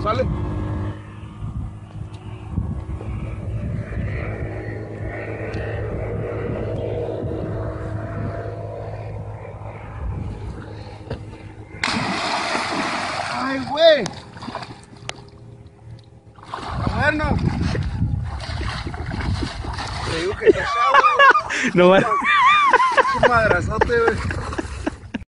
sale. Ay, güey. Bueno. Te digo que te acabo. No, Un madrazote, güey.